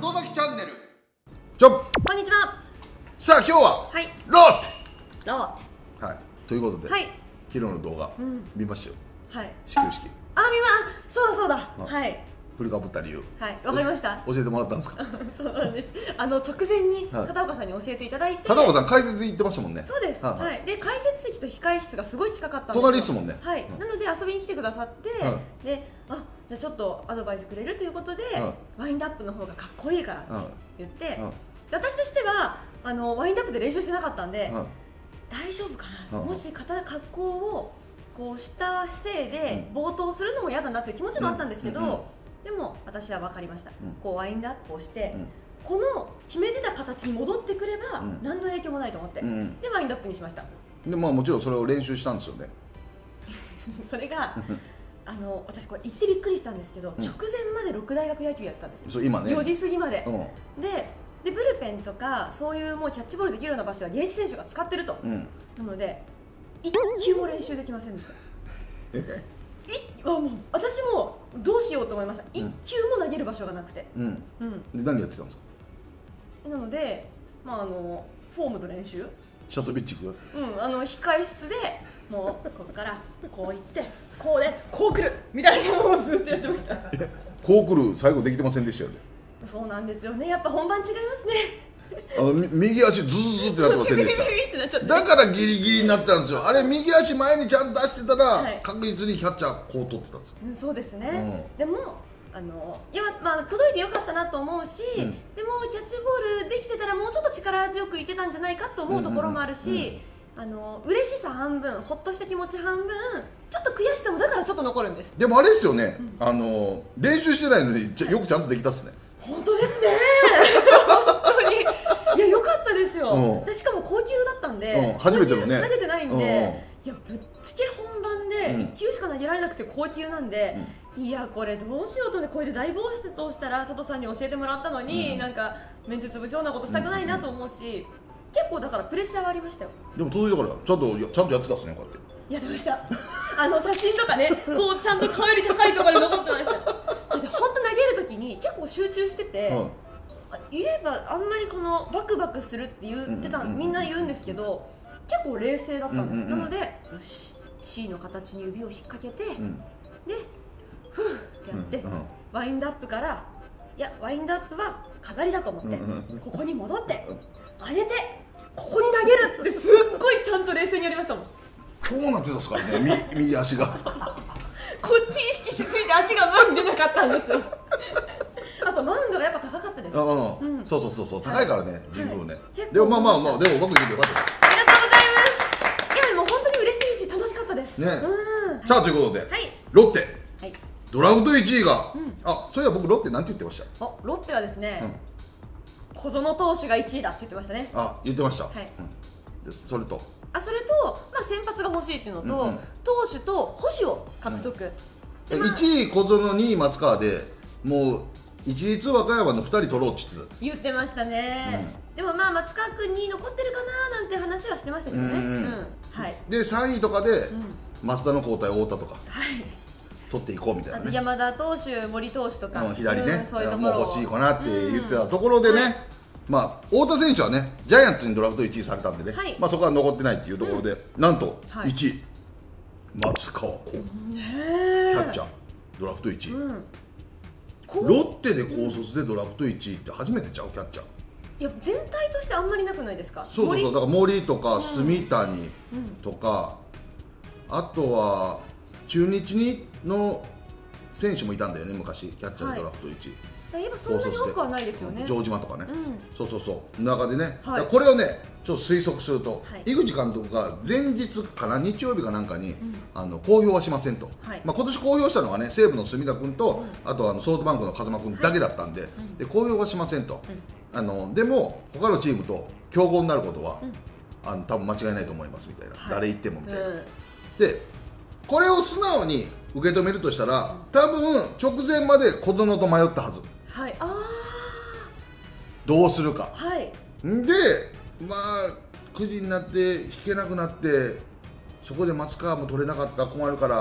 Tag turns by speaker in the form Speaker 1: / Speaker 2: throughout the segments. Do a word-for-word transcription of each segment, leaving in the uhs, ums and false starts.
Speaker 1: 外崎チャンネル。ちょっ
Speaker 2: こんにちは。
Speaker 1: さあ今日は、
Speaker 2: はい、
Speaker 1: ローテ
Speaker 2: ロー
Speaker 1: はいということで、
Speaker 2: はい、
Speaker 1: 昨日の動画、
Speaker 2: うん、
Speaker 1: 見ましたよ。
Speaker 2: はい、
Speaker 1: 始球式
Speaker 2: あ、見ま、そうだそうだ、はい、
Speaker 1: 振りかぶった理由、
Speaker 2: はい、わかりました。
Speaker 1: 教えてもらったんですか？
Speaker 2: そうなんです。あの直前に片岡さんに教えていただいて、
Speaker 1: 片岡さん解説行ってましたもんね。
Speaker 2: そうです。
Speaker 1: はい、
Speaker 2: はい、で解説席と控え室がすごい近かったんですよ。
Speaker 1: 隣ですもんね。
Speaker 2: はい、なので遊びに来てくださって、
Speaker 1: はい、
Speaker 2: で、あ、じゃあちょっとアドバイスくれるということで、
Speaker 1: はい、
Speaker 2: ワインドアップの方がかっこいいからって言って、はい、
Speaker 1: はい、
Speaker 2: で私としてはあのワインドアップで練習してなかったんで、はい、大丈夫かな、
Speaker 1: はい、
Speaker 2: もし格好をこうしたせいで冒頭するのも嫌だなという気持ちもあったんですけど、うんうんうん、でも私は分かりました、うん、こうワインドアップをして、うん、この決めてた形に戻ってくれば、うん、何の影響もないと思って、うんうん、でワインドアップにしました。
Speaker 1: で、まあ、もちろんそれを練習したんですよね。
Speaker 2: それがあの私これ言ってびっくりしたんですけど、うん、直前までろく大学野球やってたんですよ。
Speaker 1: そう今ね、
Speaker 2: よじ過ぎまで、
Speaker 1: うん、
Speaker 2: ででブルペンとかそういうもうキャッチボールできるような場所は現役選手が使ってると、うん、なのでいっ球も練習できませんでした。あ、もう私もどうしようと思いました。いっ球も投げる場所がなくて、うんうん、
Speaker 1: で何やってたんですか？
Speaker 2: なので、まあ、あのフォームの練習、
Speaker 1: シャトルピッチング、
Speaker 2: うん、あの控え室でもうここからこういってこうでこう来るみたいなのをずっとやってました。
Speaker 1: こう来る最後できてませんでしたよね。
Speaker 2: そうなんですよね、やっぱ本番違いますね。
Speaker 1: あの右足ズズズってなってませんでした。だからギリギリになったんですよ。あれ右足前にちゃんと出してたら、はい、確実にキャッチャーこう取ってたんですよ、
Speaker 2: うん、そうですね、うん、でもあのいや、まあ、届いてよかったなと思うし、うん、でもキャッチボールできてたらもうちょっと力強くいってたんじゃないかと思うところもあるし、あの嬉しさ半分、ほっとした気持ち半分、ちょっと悔しさもだからちょっと残るんです。
Speaker 1: でもあれですよね、うん、あの練習してないのによくちゃんとできたっすね。
Speaker 2: 本当ですね。本当にいや良かったですよ、うん、でしかも高級だったんで、
Speaker 1: うん、初めてのね
Speaker 2: 投げてないんで、うん、いやぶっつけ本番でいっ球しか投げられなくて高級なんで、うん、いやこれどうしようとね、これで大暴走としたら佐藤さんに教えてもらったのに、うん、なんかメンツ潰すようなことしたくないなと思うし、うんうんうん、結構だからプレッシャーはありましたよ。
Speaker 1: でも届いたからちゃんとちゃんとやってたっすね、こうやって
Speaker 2: やってました。あの写真とかね、こうちゃんと顔より高いところに残ってました。で本当投げるときに結構集中してて、うん、言えばあんまりこのバクバクするって言ってた、みんな言うんですけど結構冷静だったんです、うんうん、なのでよし シー の形に指を引っ掛けて、うん、でフーってやって、うんうん、ワインドアップからいやワインドアップは飾りだと思って、うんうん、ここに戻って上げてここに投げるってすっごいちゃんと冷静にやりましたもん。
Speaker 1: こうなってたんですからね、右足が
Speaker 2: こっち意識しすぎて足が前に出なかったんですよ。あとマウンドがやっぱ高かったです。
Speaker 1: ああ、うん、そうそうそうそう、高いからね、神宮ね。でもまあまあまあ、でもうまくいってよかった。
Speaker 2: ありがとうございます。いやでも本当に嬉しいし楽しかったですね。
Speaker 1: さあということで、ロッテドラフトいちいが、あ、そういや僕ロッテなんて言ってました？
Speaker 2: あ、ロッテはですね、小園投手がいちいだって言ってましたね。
Speaker 1: あ、言ってました。はい。それと
Speaker 2: あ、それと、まあ、先発が欲しいっていうのと、うんうん、投手と星を獲得、
Speaker 1: うん、いちい小園、にい松川でもう一律和歌山のふたり取ろうって言ってた。
Speaker 2: 言ってましたね、うん、でもまあ松川君に残ってるかななんて話はしてましたけどね、うんうんうん、はい、で
Speaker 1: さんいとかで、うん、増田の交代太田とか、はい、取っていこうみたいな、ね、
Speaker 2: あと山田投手、森投手とか、
Speaker 1: うん、左ね、うん、
Speaker 2: そういうとこ
Speaker 1: ろもう欲しいかなって言ってたところでね、うん、はい、まあ、太田選手はね、ジャイアンツにドラフトいちいされたんでね、はい、まあそこは残ってないっていうところで、うん、なんといちい、はい、松川幸輝、キャッチャー、ドラフトいちい、うん、ロッテで高卒でドラフトいちいって初めてちゃう、キャッチャー。
Speaker 2: いや全体としてあんまりなくないですか？
Speaker 1: そうそうそう、だから森とか住谷とか、うん、あとは中日にの選手もいたんだよね、昔、キャッチャーでドラフトいちい。
Speaker 2: はい、やっぱそんなに多くはないですよね。
Speaker 1: 城島とかね、うん、そうそうそう中でね、はい、これをねちょっと推測すると、はい、井口監督が前日から日曜日かなんかに、うん、あの公表はしませんと、はい、まあ今年公表したのはね西武の隅田君と、うん、あとあのソフトバンクの風間君だけだったんで、はい、で公表はしませんと、うん、あのでも他のチームと競合になることは、うん、あの多分間違いないと思いますみたいな、はい、誰言ってもみたいな、うん、でこれを素直に受け止めるとしたら、多分直前まで小園と迷ったはず。
Speaker 2: はい、あ
Speaker 1: どうするか、
Speaker 2: はい、
Speaker 1: でまあくじになって引けなくなってそこで松川も取れなかったら困るから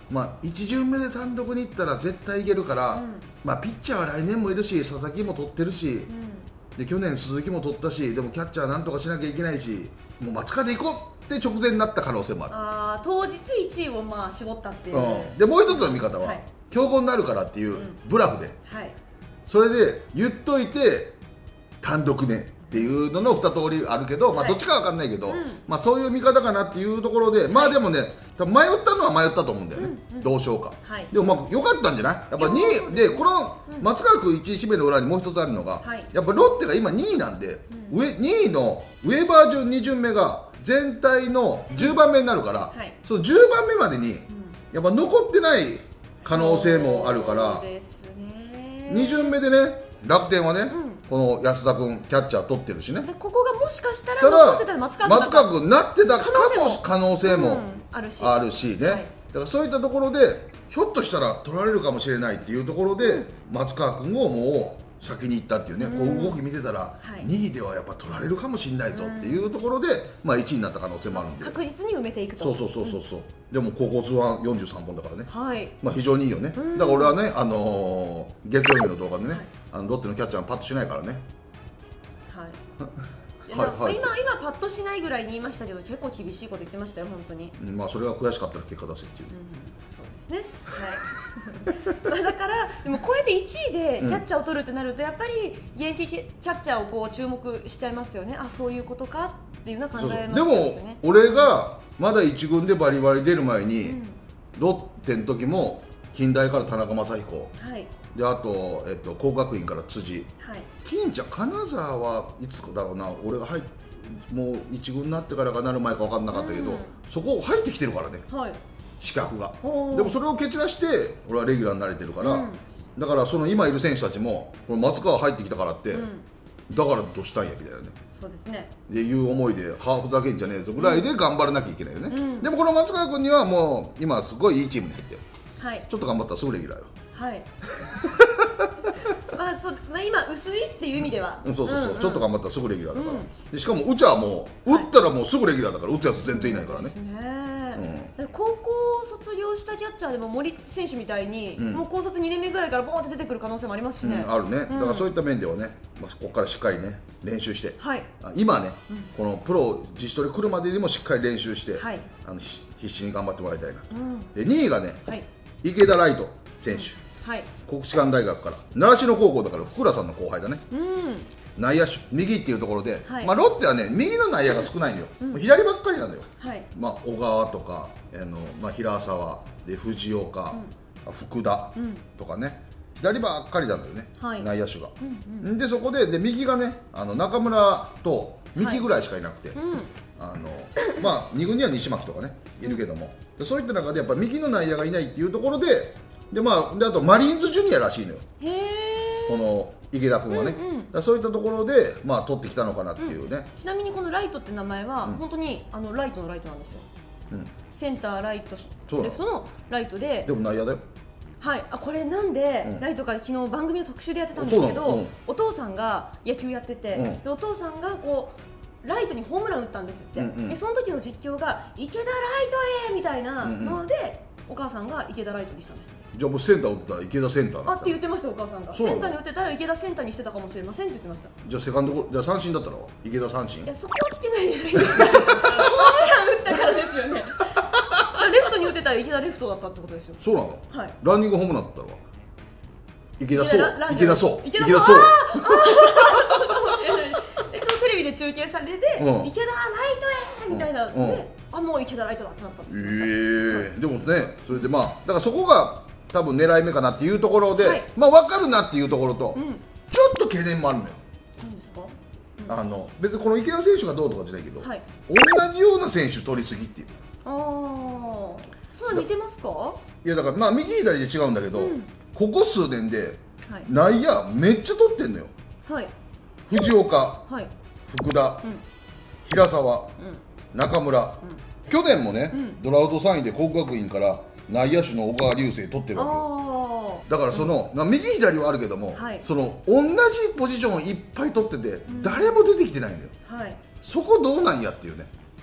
Speaker 1: まあ一巡目で単独にいったら絶対いけるから、うん、まあピッチャーは来年もいるし、佐々木も取ってるし、うん、で去年鈴木も取ったし、でもキャッチャーなんとかしなきゃいけないし、もう松川で行こうって直前になった可能性もある。
Speaker 2: あ当日いちいをまあ絞ったっていう、
Speaker 1: うん、でもう一つの見方は、はい、強豪になるからっていうブラフで、うんはい、それで言っといて単独ねっていうののに通りあるけど、まあ、どっちかは分かんないけど、はい、まあ、そういう見方かなっていうところで、はい、まあでもね迷ったのは迷ったと思うんだよね、うんうん、どうしようか、はい、でもまあ良かったんじゃない。やっぱにいでこの松川君いちい指名の裏にもう一つあるのが、はい、やっぱロッテが今にいなんで、うん、上にいの上バージョンに巡目が全体のじゅうばんめになるから、うんはい、そのじゅうばんめまでにやっぱ残ってない可能性もあるから、そうですね、に巡目でね楽天はね、うんこの安田君キャッチャー取ってるしね。
Speaker 2: ここがもしかしたら残ってたら松川君
Speaker 1: 松川君なってたかも可能性も
Speaker 2: あるし
Speaker 1: あるしね、はい、だからそういったところでひょっとしたら取られるかもしれないっていうところで松川君をもう先に行ったっていうね、うん、こう動き見てたら、はい、にいではやっぱ取られるかもしれないぞっていうところで、まあいちいになった可能性もあるんで
Speaker 2: 確実に埋めていくと。
Speaker 1: そうそうそうそうそう、うん、でも高校通算よんじゅうさんぼんだからね、はい、まあ非常にいいよね。
Speaker 2: うん、
Speaker 1: だから俺はね、あのー、月曜日の動画でね、はい、あのロッテのキャッチャーパッとしないからね。
Speaker 2: はいはい、今、今パッとしないぐらいに言いましたけど結構厳しいこと言ってましたよ本当に、
Speaker 1: うん、まあそれが悔しかったら結果出せっていう、うん、
Speaker 2: そうですね、はいまあだからでもこうやっていちいでキャッチャーを取るってなると、うん、やっぱり現役キャッチャーをこう注目しちゃいますよね。あそういうことかっていうのは考えますよね。
Speaker 1: でも俺がまだいち軍でバリバリ出る前に、うん、ロッテの時も近大から田中将彦、はいであと、えっと、工学院から辻、はい、金ちゃん金沢はいつだろうな、俺が入っもう一軍になってからかなる前か分かんなかったけど、うん、そこ入ってきてるからね、はい、資格が。でもそれを蹴散らして俺はレギュラーになれてるから、うん、だからその今いる選手たちもこの松川入ってきたからって、うん、だからどうしたんやみたいなね、
Speaker 2: そうですね
Speaker 1: でいう思いでハーフだけんじゃねえぞぐらいで頑張らなきゃいけないよね、うん、でもこの松川君にはもう今すごいいいチームに入って、はい、ちょっと頑張ったらすぐレギュラーよ。はい
Speaker 2: まあそまあ、今薄いっていう意味では、
Speaker 1: うん、そうそうそう、うんうん、ちょっと頑張ったらすぐレギュラーだから、うん、でしかもうちはもう、はい、打ったらもうすぐレギュラーだから打つやつ全然いないからね。そうです
Speaker 2: ね、うん、高校卒業したキャッチャーでも森選手みたいに、うん、もう高卒にねんめぐらいからボーンって出てくる可能性もありますしね、
Speaker 1: うん、あるね、だからそういった面ではね、まあ、ここからしっかりね練習して、はい、今ね、うん、このプロ自主トレ来るまでにもしっかり練習して、はい、あの必死に頑張ってもらいたいな、うん、でにいがね、はい、池田ライト選手、はい、国士舘大学から習志野高校だから福良さんの後輩だね、うん、内野手右っていうところで、はい、まあ、ロッテはね右の内野が少ないのよ、うん、左ばっかりなのよ、はい、まあ、小川とかあの、まあ、平沢で藤岡、うん、福田とかね、左ばっかりなんだよね、はい、内野手が、うんうん、でそこで、で右がねあの中村と三木ぐらいしかいなくて、はい、うん、あのまあに軍には西巻とかねいるけども、でそういった中でやっぱ右の内野がいないっていうところで、でまあ、であとマリーンズジュニアらしいのよ、この池田君はね、うんうん、だそういったところで、まあ、取ってきたのかなっていうね、
Speaker 2: うん、ちなみにこのライトって名前は、うん、本当にあのライトのライトなんですよ、うん、センターライトレフトのライトで、
Speaker 1: でも内野だよ。
Speaker 2: はい、あこれなんで、うん、ライトが昨日番組の特集でやってたんですけど、うん、お父さんが野球やってて、うん、でお父さんがこうライトにホームラン打ったんですって、うんうん、でその時の実況が池田ライトへみたいなので、うんうん、お母さんが池田ライトにしたんです。
Speaker 1: じゃあもうセンター打ってたら池田センター
Speaker 2: あって言ってました。お母さんがセンターに打ってたら池田センターにしてたかもしれませんって言ってました。
Speaker 1: じゃあセカンドゴじゃあ三振だったら池田三振。
Speaker 2: いやそこはつけないじゃないですかホームラン打ったからですよねレフトに打ってたら池田レフトだったってことですよ。
Speaker 1: そうなの、
Speaker 2: はい、
Speaker 1: ランニングホームランだったら池田そう池田そう
Speaker 2: 池田そうそうテレビで中継されて、うん、池田ライトへみたいな、うんうん、であもう池田ライトだってなったって言ってました。え
Speaker 1: ーはい、でもねそれでまあだからそこが多分狙い目かなっていうところで、はい、まあ分かるなっていうところと、うん、ちょっと懸念もあるのよ。
Speaker 2: 何ですか、
Speaker 1: うん、あの別にこの池田選手がどうとかじゃないけど、はい、同じような選手取りすぎっていう。
Speaker 2: ああそう似てますか。
Speaker 1: いやだからまあ右左で違うんだけど、うん、ここ数年で内野めっちゃ取ってんのよ、はい、藤岡、はい、福田、うん、平沢、うん、中村、うん、去年もね、うん、ドラフトさんいで國學院から内野手の小川龍生取ってるわけよ。だからその、うん、右左はあるけども、はい、その同じポジションをいっぱい取ってて、うん、誰も出てきてないんだよ、はい、そこどうなんやっていうね。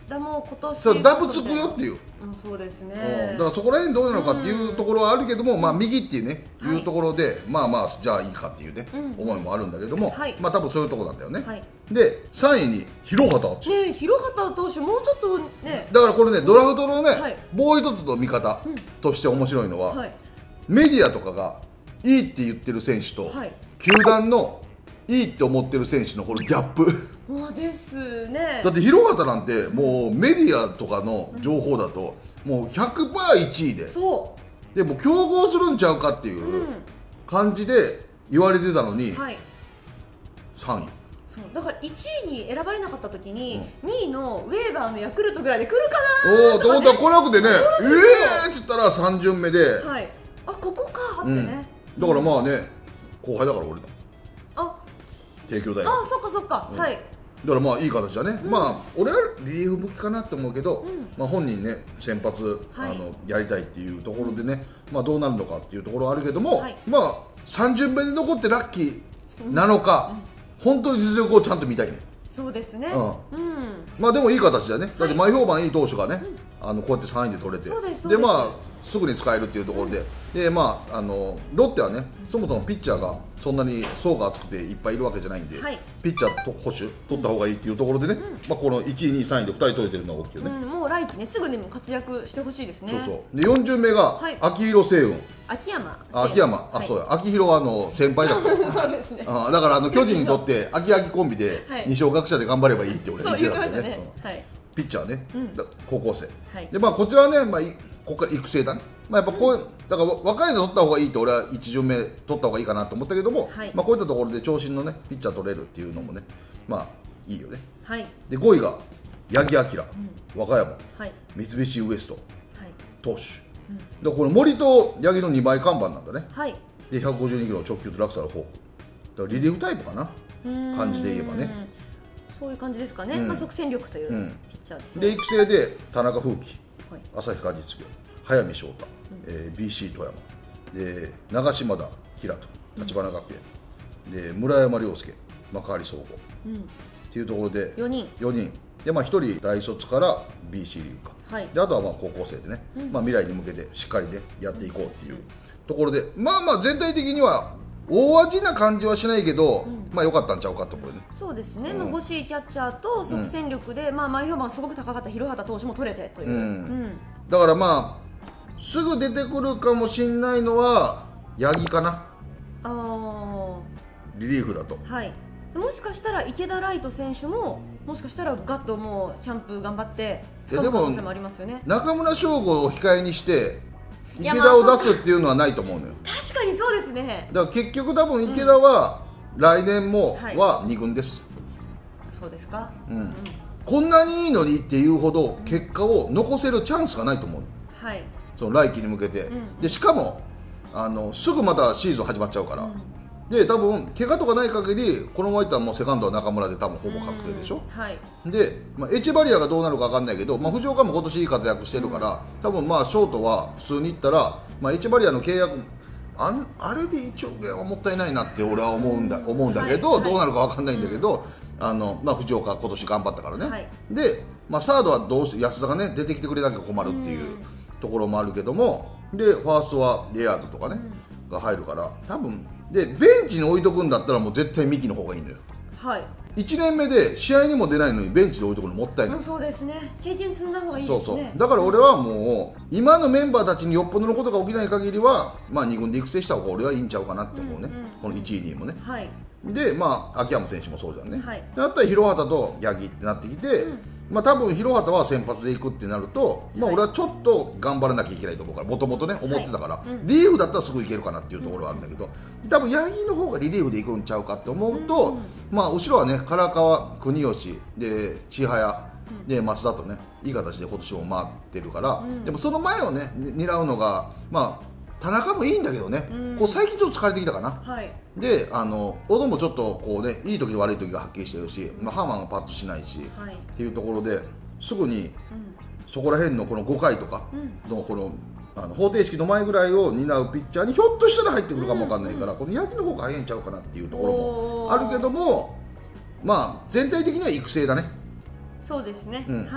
Speaker 2: 田も今年
Speaker 1: そうダブつくよっていう、
Speaker 2: うん、そうですね、
Speaker 1: うん、だからそこら辺どうなのかっていうところはあるけども、うん、まあ右っていうね、はい、いうところでまあまあじゃあいいかっていうね、うん、思いもあるんだけども、はい、まあ多分そういうところなんだよね、はい、でさんいに廣畑敦
Speaker 2: ねえ廣畑投手もうちょっとね、
Speaker 1: だからこれねドラフトのね、はい、ボーイドと見方として面白いのは、はい、メディアとかがいいって言ってる選手と、はい、球団のいいって思ってる選手のこのギャップ
Speaker 2: ですね。
Speaker 1: だって廣畑なんてもうメディアとかの情報だともう ひゃくパーセントいちいで、そうでもう競合するんちゃうかっていう感じで言われてたのに、はい、さんい。
Speaker 2: そうだからいちいに選ばれなかった時に、うん、にいのウェーバーのヤクルトぐらいで来るかなとか、ね、おおと思ったら来なくてね、ええーっつったらさん巡目で、はい、あここかってね、
Speaker 1: うん、だからまあね後輩だから俺だ、あ帝京大学、
Speaker 2: あそっかそっか、うん、はい、
Speaker 1: だからまあいい形だね、うん、まあ俺はリリーフ向きかなって思うけど、うん、まあ本人ね先発、はい、あのやりたいっていうところでね、まあどうなるのかっていうところはあるけども、はい、まあさん巡目で残ってラッキーなのか、うんうん、本当に実力をちゃんと見たいね。
Speaker 2: そうですね、
Speaker 1: うん、うん、まあでもいい形だね、だって前評判いい投手がね、うん、あのこうやってさんいで取れて、でまあすぐに使えるっていうところで、うん、でまああのロッテはねそもそもピッチャーがそんなに層が厚くていっぱいいるわけじゃないんで、はい、ピッチャーと保守取った方がいいっていうところでね、うん、まあこのいちいにいさんいでふたり取れてるのが大きいよね、
Speaker 2: うん、もう来季ねすぐにも活躍してほしいですね。
Speaker 1: そうそうでよん巡目が秋広星雲、
Speaker 2: 秋山
Speaker 1: 秋山あ、はい、そうや秋広はあの先輩だった
Speaker 2: そうですね、
Speaker 1: あだからあの巨人にとって秋秋コンビで二松学舎で頑張ればいいって俺言ってたんだよね、はい、ピッチャーね、うん、高校生、はい、でまあこちらはね、まあ、ここから育成だね、まあ、やっぱこう、うん、だから若いの取った方がいいって俺はいち巡目取った方がいいかなと思ったけども、はい、まあこういったところで長身のねピッチャー取れるっていうのもねまあいいよね、はい、でごいが八木彬、うん、和歌山、はい、三菱ウエスト、はい、投手、うん、でこの森と八木のにばい看板なんだね、はい、でひゃくごじゅうにキロの直球と落差のフォークだからリリーフタイプかな感じで言えばね、
Speaker 2: そういう感じですかね、うん、まあ、即戦力というピッチャーですね、
Speaker 1: で育成で田中風紀、はい、旭川実業、早見翔太、うんえー、ビーシー 富山で長島田平と立花学園、うん、で村山亮介幕張総合、うん、っていうところで
Speaker 2: よにん
Speaker 1: よにんで、まあ、ひとり大卒から ビーシー リーグか、はい、であとはまあ高校生でね、うん、まあ、未来に向けてしっかりねやっていこうっていうところで、まあまあ全体的には大味な感じはしないけど、うん、まあ良かったんちゃうかと思うね。
Speaker 2: そうですね、うん、まあ、欲しいキャッチャーと即戦力で、うん、まあ前評判すごく高かった廣畑投手も取れてという、うんうん、
Speaker 1: だからまあすぐ出てくるかもしれないのは八木かな、あリリーフだと、
Speaker 2: はい、もしかしたら池田ライト選手ももしかしたらガッともうキャンプ頑張って使う可能性もありますよね。
Speaker 1: 中村奨吾を控えにして池田を出すっていうのはないと思うのよ。
Speaker 2: 確かにそうですね。
Speaker 1: だから結局多分池田は来年もはに軍です、
Speaker 2: うん、そうですか、
Speaker 1: うんうん、こんなにいいのにっていうほど結果を残せるチャンスがないと思う、はい、その来季に向けて、うん、でしかもあのすぐまたシーズン始まっちゃうから、うん、で多分怪我とかない限りこのままいったらもうセカンドは中村で多分ほぼ確定でしょ、はい、で、まあ、エチェバリアがどうなるか分かんないけど、まあ、藤岡も今年いい活躍してるから、多分まあショートは普通にいったら、まあ、エチェバリアの契約あんあれでいちおくえんはもったいないなって俺は思うんだ、思うんだけど、はい、どうなるか分かんないんだけど、あのまあ、藤岡今年頑張ったからね、はい、で、まあ、サードはどうして安田がね出てきてくれなきゃ困るっていうところもあるけども、でファーストはレアードとかね、が入るから多分でベンチに置いとくんだったらもう絶対ミキの方がいいのよ。はい、いちねんめで試合にも出ないのにベンチで置いとくのもったいない。
Speaker 2: そうですね、経験積んだ方がいいですね。
Speaker 1: そうそう、だから俺はもう今のメンバーたちによっぽどのことが起きない限りは、まあ、に軍で育成した方が俺はいいんちゃうかなって思うね、うんうん、このいちいにいもね、はい、でまあ秋山選手もそうじゃんね、はい、だったら廣畑と八木ってなってきて、うん、まあ多分廣畑は先発でいくってなると、まあ、俺はちょっと頑張らなきゃいけないと思うからもともとね思ってたから、はい、うん、リリーフだったらすぐいけるかなっていうところはあるんだけど、多分八木の方がリリーフでいくんちゃうかって思うと、うん、まあ後ろはね唐川国吉で千早で増田とねいい形で今年も回ってるから、うん、でもその前をね狙うのがまあ田中もいいんだけどね、うん、こう最近ちょっと疲れてきたかな、はい、であの小野もちょっとこうねいい時と悪い時がはっきりしてるし、まあ、ハーマンがパッとしないし、はい、っていうところですぐに、うん、そこら辺のこのごかいとかのこの、あの方程式の前ぐらいを担うピッチャーにひょっとしたら入ってくるかもわかんないから、うん、この八木の方が早いんちゃうかなっていうところもあるけども、まあ全体的には育成だね。
Speaker 2: そうですね、うん、はい、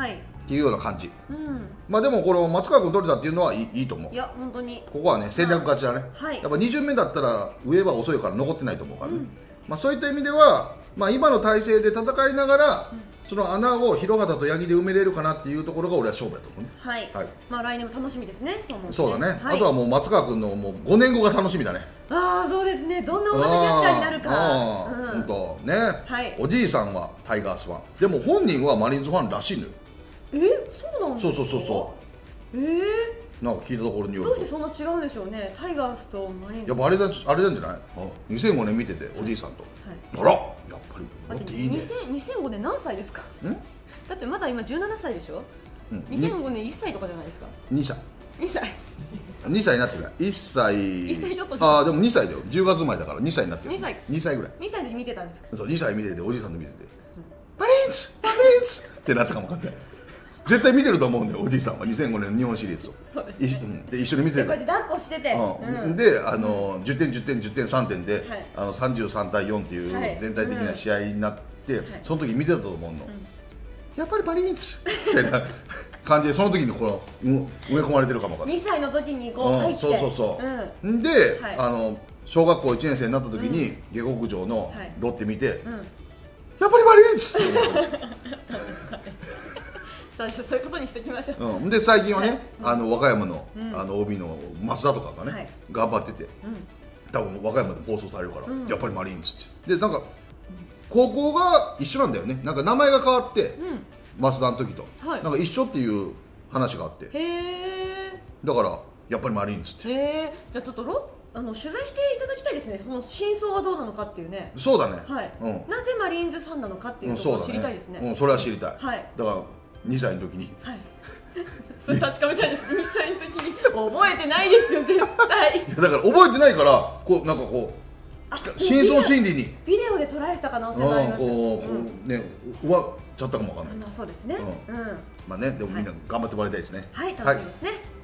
Speaker 1: っていうような感じ、
Speaker 2: うん、ま
Speaker 1: あでもこれ松川君取れたっていうのはいい、いいと思う。
Speaker 2: いや本当に
Speaker 1: ここはね戦略勝ちだね、
Speaker 2: はい、
Speaker 1: やっぱに巡目だったら上は遅いから残ってないと思うからね、うん、まあそういった意味では、まあ、今の体制で戦いながら、うん、その穴を広畑と八木で埋めれるかなっていうところが俺は勝負やと思うね。
Speaker 2: はい、はい、まあ来年も楽しみですね。そう思う、ね、
Speaker 1: そうだね、
Speaker 2: はい、
Speaker 1: あとはもう松川君のもうごねんごが楽しみだね。
Speaker 2: ああそうですね、どんな大型キャッチャーになるか。
Speaker 1: 本当、うん、ね、はい、おじいさんはタイガースファンでも本人はマリーンズファンらしいのよ。
Speaker 2: えそうなんですか。
Speaker 1: そうそうそうそう
Speaker 2: えー、
Speaker 1: なんか聞いたところによると
Speaker 2: どうしてそんな違うんでしょうね、タイガースとマリーンズ。
Speaker 1: やっぱあれだ、あれなんじゃない、にせんごねん見てておじいさんと、はい、あらやっぱり持っていいね。
Speaker 2: にせんごねん何歳ですか。だってまだ今じゅうななさいでしょ、うん、にせんごねんいっさいとかじゃないですか。
Speaker 1: にさい
Speaker 2: にさい
Speaker 1: にさいになってないいっさい
Speaker 2: いっさいちょっと。
Speaker 1: ああでもにさいだよ、じゅうがつ生まれだからにさいになってる。
Speaker 2: にさい
Speaker 1: にさいぐらい
Speaker 2: にさいで見てたんですか。
Speaker 1: そうにさい見てておじいさんと見てて、うん、マリーンズマリーンズってなったかも分かんない絶対見てると思うんだよおじいさんはにせんごねんの日本シリーズを。
Speaker 2: そうですね、
Speaker 1: うん、で一緒に見てる。
Speaker 2: こうやって抱っこしてて、
Speaker 1: うんうん、であのじゅってんじゅってんじゅってんさんてんで、はい、あのさんじゅうさんたいよんっていう全体的な試合になって、はい、その時見てたと思うの、うん、やっぱりマリーンズみたいな感じでその時にこの埋め込まれてるかも分かんない。
Speaker 2: にさいの時にこう入って、
Speaker 1: うん、そうそうそう、うん、で、はい、あの小学校いちねん生になった時に、うん、下克上のロッテ見て、はい、うん、やっぱりマリーンズって思って
Speaker 2: 最初そういうことにしておきましょう、
Speaker 1: うん、で最近はね、はい、あの和歌山の、うん、あの オービー の増田とかがね、はい、頑張ってて、うん、多分和歌山で放送されるから、うん、やっぱりマリーンズってでなんか、うん、高校が一緒なんだよね。なんか名前が変わって、うん、増田の時と、はい、なんか一緒っていう話があって、へー、だからやっぱりマリーンズって。
Speaker 2: へー、じゃあちょっとロあの取材していただきたいですね、その真相はどうなのかっていうね。
Speaker 1: そうだね、
Speaker 2: はい、うん、なぜマリーンズファンなのかっていうところを知りたいですね。
Speaker 1: うん、それは知りたい、はい、だからにさいの時に、はい、
Speaker 2: それ確かめたいです。にさいの時に覚えてないですよ絶対。いや
Speaker 1: だから覚えてないからこうなんかこう深層心理に
Speaker 2: ビデオで撮られた可能性があります。
Speaker 1: こうこうねうわっちゃったかもわかんない。
Speaker 2: まあそうですね。うん。
Speaker 1: まあねでもみんな頑張ってもらいたいですね。
Speaker 2: はい、楽しみですね。